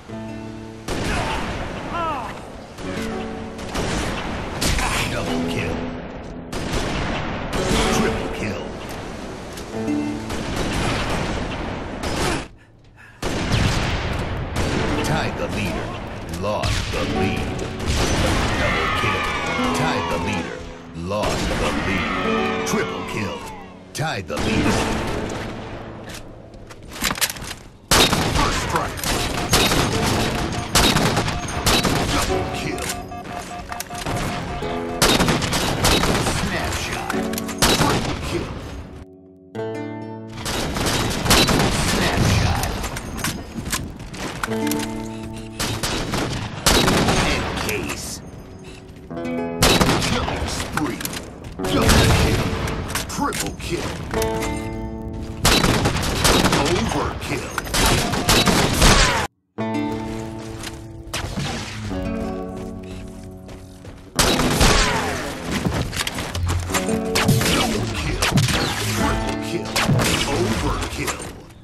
Double kill. Triple kill. Tied the leader. Lost the lead. Double kill. Tied the leader. Lost the lead. Triple kill. Tied the leader. First strike. Double kill. Snapshot. Triple kill. Snapshot. Head case. Killing spree. Double kill. Triple kill. Overkill. Double kill. Triple kill. Overkill.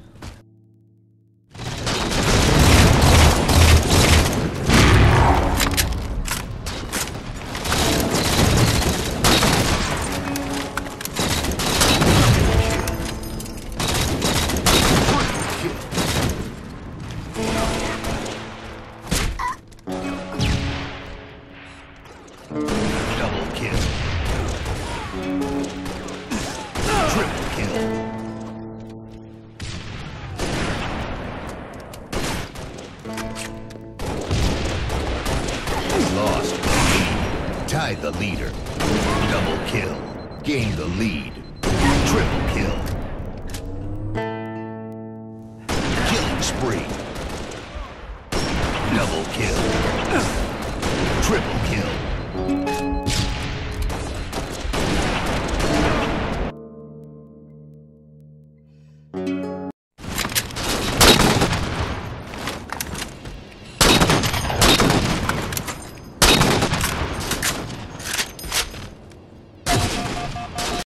Double kill. Triple kill. Lost the lead. Tied the leader. Double kill. Gained the lead. Triple kill. Killing spree. Double kill. Triple kill.